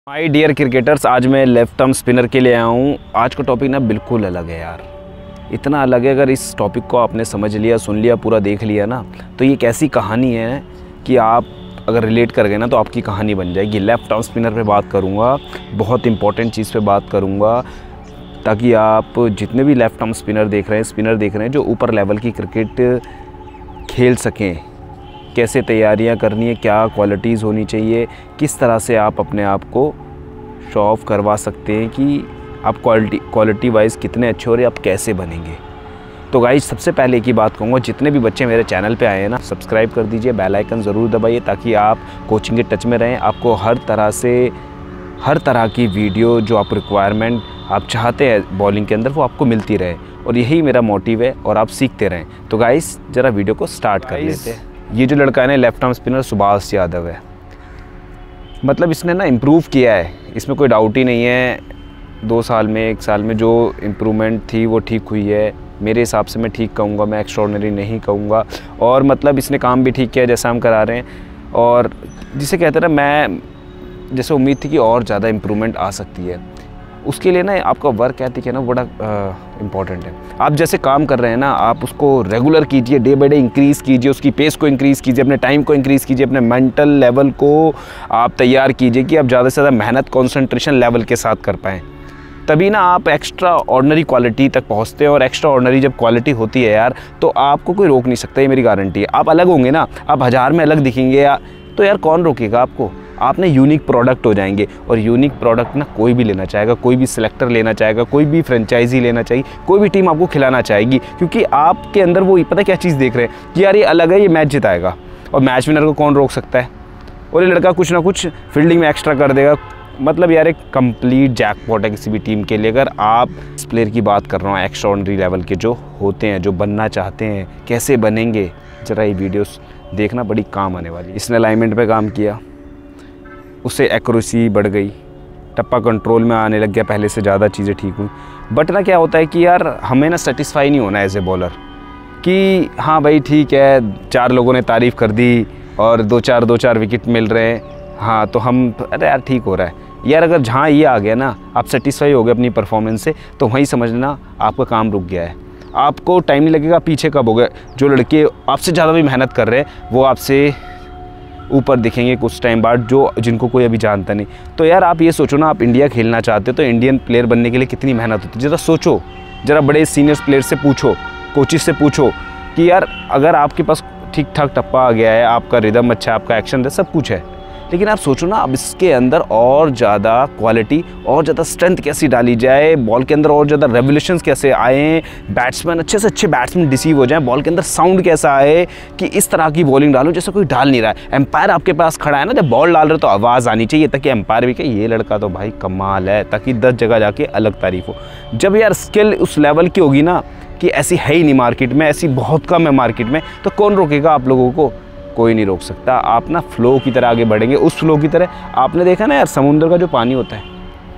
My dear cricketers, आज मैं left arm spinner के लिए आया हूँ। आज का टॉपिक ना बिल्कुल अलग है यार, इतना अलग है। अगर इस टॉपिक को आपने समझ लिया, सुन लिया, पूरा देख लिया ना, तो ये एक ऐसी कहानी है कि आप अगर रिलेट कर गए ना तो आपकी कहानी बन जाएगी। लेफ्ट आर्म स्पिनर पे बात करूँगा, बहुत इंपॉर्टेंट चीज़ पे बात करूँगा, ताकि आप जितने भी लेफ्ट आर्म स्पिनर देख रहे हैं जो ऊपर लेवल की क्रिकेट खेल सकें, कैसे तैयारियां करनी है, क्या क्वालिटीज़ होनी चाहिए, किस तरह से आप अपने आप को शो ऑफ करवा सकते हैं कि आप क्वालिटी वाइज कितने अच्छे हो रहे, आप कैसे बनेंगे। तो गाइस, सबसे पहले की बात कहूँगा, जितने भी बच्चे मेरे चैनल पे आए हैं ना, सब्सक्राइब कर दीजिए, बेल आइकन ज़रूर दबाइए, ताकि आप कोचिंग के टच में रहें। आपको हर तरह की वीडियो जो आप रिक्वायरमेंट आप चाहते हैं बॉलिंग के अंदर, वो आपको मिलती रहे, और यही मेरा मोटिव है, और आप सीखते रहें। तो गाइस, ज़रा वीडियो को स्टार्ट कर लेते हैं। ये जो लड़का है ना, left arm spinner Subhash Yadav है। मतलब इसने ना इम्प्रूव किया है, इसमें कोई डाउट ही नहीं है। 2 साल में, 1 साल में जो इम्प्रूवमेंट थी वो ठीक हुई है। मेरे हिसाब से मैं ठीक कहूँगा, मैं एक्स्ट्रॉर्डिनरी नहीं कहूँगा। और मतलब इसने काम भी ठीक किया जैसा हम करा रहे हैं, और जिसे कहते हैं ना, मैं जैसे उम्मीद थी कि और ज़्यादा इम्प्रूवमेंट आ सकती है। उसके लिए ना आपका वर्क एथिक है ना, बड़ा इम्पॉर्टेंट है। आप जैसे काम कर रहे हैं ना, आप उसको रेगुलर कीजिए, डे बाई डे इंक्रीज़ कीजिए, उसकी पेस को इंक्रीज़ कीजिए, अपने टाइम को इंक्रीज़ कीजिए, अपने मेंटल लेवल को आप तैयार कीजिए कि आप ज़्यादा से ज़्यादा मेहनत कंसंट्रेशन लेवल के साथ कर पाएँ। तभी ना आप एक्स्ट्रा ऑर्डिनरी क्वालिटी तक पहुँचते हैं। और एक्स्ट्रा ऑर्डिनरी जब क्वालिटी होती है यार, तो आपको कोई रोक नहीं सकता, ये मेरी गारंटी है। आप अलग होंगे ना, आप 1000 में अलग दिखेंगे तो यार कौन रोकेगा आपको। आप ना यूनिक प्रोडक्ट हो जाएंगे, और यूनिक प्रोडक्ट ना कोई भी लेना चाहेगा, कोई भी सिलेक्टर लेना चाहेगा, कोई भी फ्रेंचाइजी लेना चाहिए, कोई भी टीम आपको खिलाना चाहेगी, क्योंकि आपके अंदर वो पता क्या चीज़ देख रहे हैं कि यार ये अलग है, ये मैच जिताएगा। और मैच विनर को कौन रोक सकता है। और ये लड़का कुछ ना कुछ फील्डिंग में एक्स्ट्रा कर देगा। मतलब यार एक कंप्लीट जैकपॉट है किसी भी टीम के लिए। अगर आप इस प्लेयर की बात कर रहा हूँ, एक्स्ट्राऑर्डिनरी लेवल के जो होते हैं, जो बनना चाहते हैं, कैसे बनेंगे, ज़रा ये वीडियोस देखना, बड़ी काम आने वाली। इसने अलाइनमेंट पे काम किया, उससे एक्यूरेसी बढ़ गई, टप्पा कंट्रोल में आने लग गया, पहले से ज़्यादा चीज़ें ठीक हुई। बट ना क्या होता है कि यार हमें ना सेटिस्फाई नहीं होना एज ए बॉलर कि हाँ भाई ठीक है, 4 लोगों ने तारीफ़ कर दी और 2-4 विकेट मिल रहे हैं, हाँ तो हम अरे यार ठीक हो रहा है यार। अगर जहाँ ये आ गया ना, आप सेटिस्फाई हो गए अपनी परफॉर्मेंस से, तो वहीं समझना आपका काम रुक गया है। आपको टाइम नहीं लगेगा, पीछे कब हो गए। जो लड़के आपसे ज़्यादा भी मेहनत कर रहे हैं, वो आपसे ऊपर दिखेंगे कुछ टाइम बाद, जिनको कोई अभी जानता नहीं। तो यार आप ये सोचो ना, आप इंडिया खेलना चाहते हो तो इंडियन प्लेयर बनने के लिए कितनी मेहनत होती है। ज़रा सोचो, ज़रा बड़े सीनियर प्लेयर से पूछो, कोचिज से पूछो कि यार अगर आपके पास ठीक ठाक टप्पा आ गया है, आपका रिदम अच्छा है, आपका एक्शन है, सब कुछ है, लेकिन आप सोचो ना, अब इसके अंदर और ज़्यादा क्वालिटी, और ज़्यादा स्ट्रेंथ कैसी डाली जाए, बॉल के अंदर और ज़्यादा रेवोल्यूशंस कैसे आए, बैट्समैन अच्छे से अच्छे बैट्समैन डिसीव हो जाएं, बॉल के अंदर साउंड कैसा आए कि इस तरह की बॉलिंग डालो जैसे कोई डाल नहीं रहा है। एम्पायर आपके पास खड़ा है ना, जब बॉल डाल रहे तो आवाज़ आनी चाहिए, ताकि एम्पायर भी कहे ये लड़का तो भाई कमाल है, ताकि 10 जगह जाके अलग तारीफ हो। जब यार स्किल उस लेवल की होगी ना कि ऐसी है ही नहीं मार्केट में, ऐसी बहुत कम है मार्केट में, तो कौन रोकेगा आप लोगों को। कोई नहीं रोक सकता। आप ना फ्लो की तरह आगे बढ़ेंगे, उस फ्लो की तरह। आपने देखा ना यार, समुद्र का जो पानी होता है,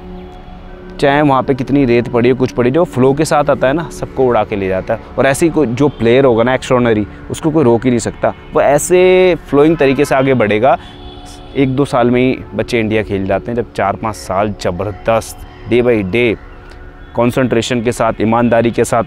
चाहे वहाँ पे कितनी रेत पड़ी हो, कुछ पड़ी, जो फ्लो के साथ आता है ना, सबको उड़ा के ले जाता है। और ऐसे ही कोई जो प्लेयर होगा ना एक्स्ट्राऑर्डिनरी, उसको कोई रोक ही नहीं सकता। वो ऐसे फ्लोइंग तरीके से आगे बढ़ेगा। 1-2 साल में ही बच्चे इंडिया खेल जाते हैं, जब 4-5 साल ज़बरदस्त डे बाई डे कॉन्सेंट्रेशन के साथ, ईमानदारी के साथ,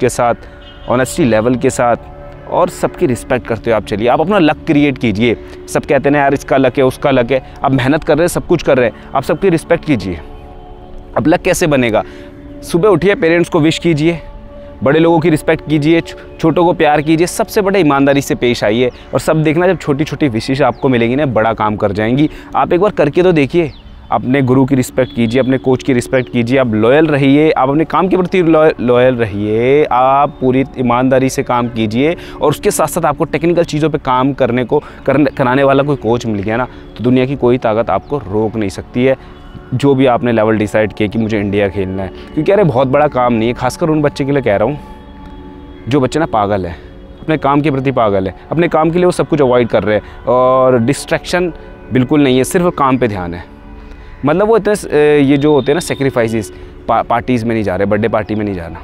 ऑनेस्टी लेवल के साथ, और सबकी रिस्पेक्ट करते हो आप चलिए। आप अपना लक क्रिएट कीजिए। सब कहते हैं ना यार इसका लक है, उसका लक है। आप मेहनत कर रहे हैं, सब कुछ कर रहे हैं, आप सबकी रिस्पेक्ट कीजिए। अब लक कैसे बनेगा? सुबह उठिए, पेरेंट्स को विश कीजिए, बड़े लोगों की रिस्पेक्ट कीजिए, छोटों को प्यार कीजिए, सबसे बड़े ईमानदारी से पेश आइए। और सब देखना, जब छोटी छोटी विशेष आपको मिलेंगी ना, बड़ा काम कर जाएंगी। आप एक बार करके तो देखिए। अपने गुरु की रिस्पेक्ट कीजिए, अपने कोच की रिस्पेक्ट कीजिए, आप लॉयल रहिए, आप अपने काम के प्रति लॉयल रहिए, आप पूरी ईमानदारी से काम कीजिए। और उसके साथ साथ आपको टेक्निकल चीज़ों पे काम कराने वाला कोई कोच मिल गया ना, तो दुनिया की कोई ताकत आपको रोक नहीं सकती है। जो भी आपने लेवल डिसाइड किया कि मुझे इंडिया खेलना है, क्योंकि अरे बहुत बड़ा काम नहीं है। खासकर उन बच्चे के लिए कह रहा हूँ जो बच्चे ना पागल है, अपने काम के प्रति पागल है, अपने काम के लिए वो सब कुछ अवॉइड कर रहे हैं, और डिस्ट्रैक्शन बिल्कुल नहीं है, सिर्फ काम पे ध्यान है। मतलब वो इतने ये जो होते हैं ना सेक्रीफाइसेस, पार्टीज़ में नहीं जा रहे, बर्थडे पार्टी में नहीं जाना।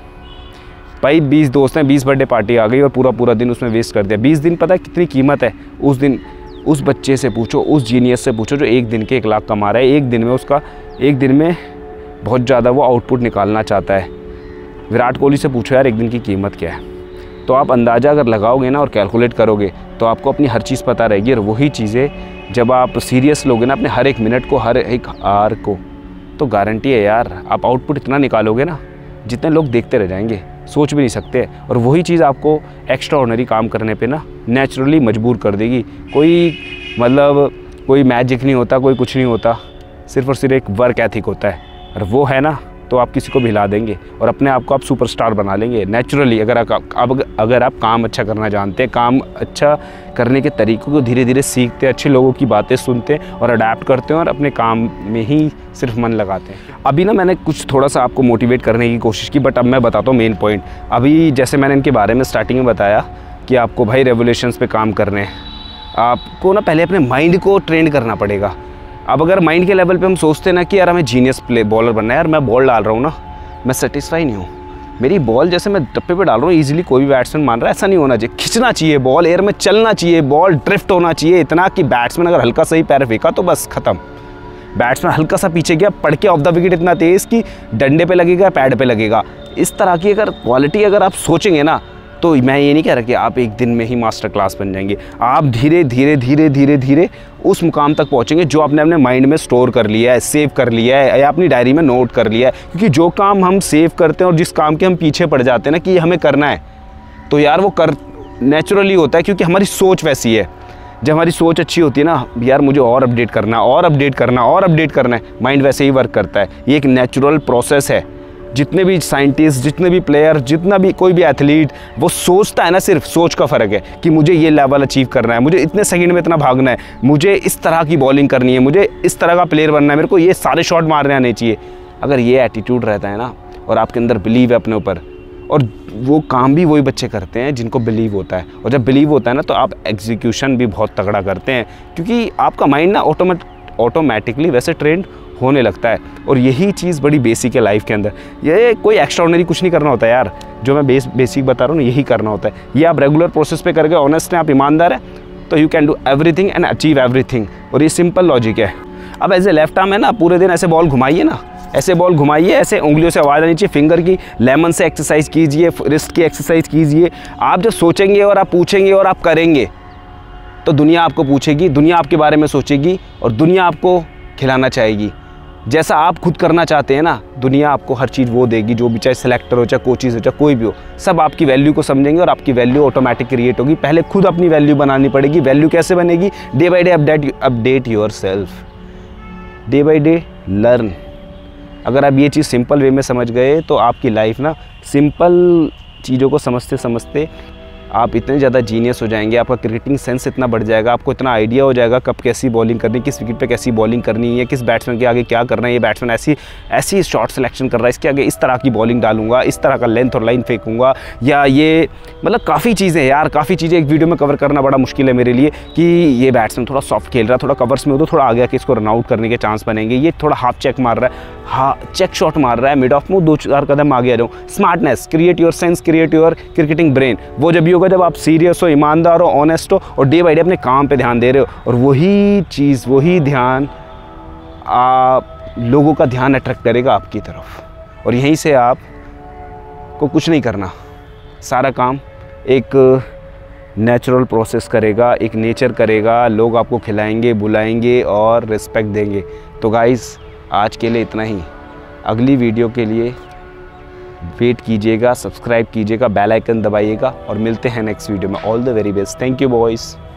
भाई 20 दोस्त हैं, 20 बर्थडे पार्टी आ गई और पूरा दिन उसमें वेस्ट कर दिया। 20 दिन पता है कितनी कीमत है उस दिन। उस बच्चे से पूछो, उस जीनियस से पूछो जो एक दिन के 1 लाख कमा रहा है, एक दिन में बहुत ज़्यादा वो आउटपुट निकालना चाहता है। विराट कोहली से पूछो यार एक दिन की कीमत क्या है। तो आप अंदाज़ा अगर लगाओगे ना और कैलकुलेट करोगे तो आपको अपनी हर चीज़ पता रहेगी। और वही चीज़ें जब आप सीरियस लोगे ना अपने हर एक मिनट को, हर एक आवर को, तो गारंटी है यार आप आउटपुट इतना निकालोगे ना जितने लोग देखते रह जाएंगे, सोच भी नहीं सकते। और वही चीज़ आपको एक्स्ट्रा ऑर्डिनरी काम करने पे ना नेचुरली मजबूर कर देगी। कोई मैजिक नहीं होता, कोई कुछ नहीं होता, सिर्फ और सिर्फ एक वर्क एथिक होता है। और वो है ना तो आप किसी को भी हिला देंगे और अपने आप को आप सुपरस्टार बना लेंगे नेचुरली। अगर आप काम अच्छा करना जानते हैं, काम अच्छा करने के तरीक़ों को धीरे धीरे सीखते हैं, अच्छे लोगों की बातें सुनते हैं और अडेप्ट करते हैं और अपने काम में ही सिर्फ मन लगाते हैं। अभी ना मैंने कुछ थोड़ा सा आपको मोटिवेट करने की कोशिश की, बट अब मैं बताता हूँ मेन पॉइंट। अभी जैसे मैंने इनके बारे में स्टार्टिंग में बताया कि आपको भाई रेवोल्यूशंस पे काम करने हैं, आपको ना पहले अपने माइंड को ट्रेन करना पड़ेगा। अब अगर माइंड के लेवल पे हम सोचते हैं ना कि यार हमें जीनियस बॉलर बनना है, यार मैं बॉल डाल रहा हूँ ना, मैं सेटिस्फाई नहीं हूँ, मेरी बॉल जैसे मैं टप्पे पे डाल रहा हूँ ईजिली कोई भी बैट्समैन मान रहा है, ऐसा नहीं होना चाहिए। खिंचना चाहिए, बॉल एयर में चलना चाहिए, बॉल ड्रिफ्ट होना चाहिए इतना कि बैट्समैन अगर हल्का सा ही पैर फेंका तो बस खत्म। बैट्समैन हल्का सा पीछे गया, पड़ के ऑफ द विकेट इतना तेज़ कि डंडे पे लगेगा, पैड पे लगेगा। इस तरह की अगर क्वालिटी अगर आप सोचेंगे ना, तो मैं ये नहीं कह रहा कि आप एक दिन में ही मास्टर क्लास बन जाएंगे। आप धीरे धीरे उस मुकाम तक पहुंचेंगे जो आपने अपने माइंड में स्टोर कर लिया है, सेव कर लिया है या अपनी डायरी में नोट कर लिया है। क्योंकि जो काम हम सेव करते हैं और जिस काम के हम पीछे पड़ जाते हैं ना कि ये हमें करना है, तो यार वो नेचुरली होता है, क्योंकि हमारी सोच वैसी है। जब हमारी सोच अच्छी होती है ना, यार मुझे और अपडेट करना है, माइंड वैसे ही वर्क करता है। ये एक नेचुरल प्रोसेस है। जितने भी साइंटिस्ट, जितने भी प्लेयर, जितना भी कोई भी एथलीट, वो सोचता है ना, सिर्फ सोच का फ़र्क है कि मुझे ये लेवल अचीव करना है, मुझे इतने सेकंड में इतना भागना है, मुझे इस तरह की बॉलिंग करनी है, मुझे इस तरह का प्लेयर बनना है, मेरे को ये सारे शॉट मारने आने चाहिए। अगर ये एटीट्यूड रहता है ना और आपके अंदर बिलीव है अपने ऊपर, और वो काम भी वही बच्चे करते हैं जिनको बिलीव होता है। और जब बिलीव होता है ना तो आप एग्जीक्यूशन भी बहुत तगड़ा करते हैं, क्योंकि आपका माइंड ना ऑटोमेटिकली वैसे ट्रेंड होने लगता है। और यही चीज़ बड़ी बेसिक है लाइफ के अंदर। ये कोई एक्स्ट्राऑर्डिनरी कुछ नहीं करना होता है यार, जो मैं बेसिक बता रहा हूँ यही करना होता है। ये आप रेगुलर प्रोसेस पे करके ऑनेस्ट हैं, आप ईमानदार हैं, तो you can do everything and achieve everything. और ये सिंपल लॉजिक है। अब एज ए लेफ्ट आर्म है ना, पूरे दिन ऐसे बॉल घुमाइए ना, ऐसे बॉल घुमाइए, ऐसे उंगलियों से आवाज़ आनी चाहिए, फिंगर की लेमन से एक्सरसाइज कीजिए, रिस्ट की एक्सरसाइज कीजिए। आप जब सोचेंगे और आप पूछेंगे और आप करेंगे तो दुनिया आपको पूछेगी, दुनिया आपके बारे में सोचेगी और दुनिया आपको खिलाना चाहेगी। जैसा आप खुद करना चाहते हैं ना, दुनिया आपको हर चीज़ वो देगी, जो भी, चाहे सिलेक्टर हो, चाहे कोचेज हो, चाहे कोई भी हो, सब आपकी वैल्यू को समझेंगे और आपकी वैल्यू ऑटोमेटिक क्रिएट होगी। पहले खुद अपनी वैल्यू बनानी पड़ेगी। वैल्यू कैसे बनेगी? Day by day update yourself, day by day learn. अगर आप ये चीज़ सिंपल वे में समझ गए तो आपकी लाइफ ना, सिंपल चीज़ों को समझते समझते आप इतने ज़्यादा जीनियस हो जाएंगे, आपका क्रिकेटिंग सेंस इतना बढ़ जाएगा, आपको इतना आइडिया हो जाएगा कब कैसी बॉलिंग करनी, किस विकेट पे कैसी बॉलिंग करनी है, किस बैट्समैन के आगे क्या करना है, ये बैट्समैन ऐसी शॉट सिलेक्शन कर रहा है, इसके आगे इस तरह की बॉलिंग डालूंगा, इस तरह का लेंथ और लाइन फेंकूंगा, या ये मतलब काफ़ी चीज़ें यार, काफ़ी चीज़ें एक वीडियो में कवर करना बड़ा मुश्किल है मेरे लिए कि ये बैट्समैन थोड़ा सॉफ्ट खेल रहा है, थोड़ा कवर्स में हो तो थोड़ा आगे आके इसको रन आउट करने के चांस बनेंगे, ये थोड़ा हाफ चेक मार रहा है, चेक शॉट मार रहा है, मिड ऑफ में 2-4 कदम आगे आ जाऊँ। Smartness, create your sense, create your cricketing brain, वो जब भी होगा जब आप सीरियस हो, ईमानदार हो, ऑनेस्ट हो और डे बाई डे अपने काम पे ध्यान दे रहे हो। और वही चीज़, वही ध्यान लोगों का ध्यान अट्रैक्ट करेगा आपकी तरफ। और यहीं से आप को कुछ नहीं करना, सारा काम एक नेचुरल प्रोसेस करेगा, एक नेचर करेगा, लोग आपको खिलाएंगे, बुलाएंगे और रिस्पेक्ट देंगे। तो गाइस आज के लिए इतना ही। अगली वीडियो के लिए वेट कीजिएगा, सब्सक्राइब कीजिएगा, बेल आइकन दबाइएगा और मिलते हैं नेक्स्ट वीडियो में। All the very best. Thank you boys.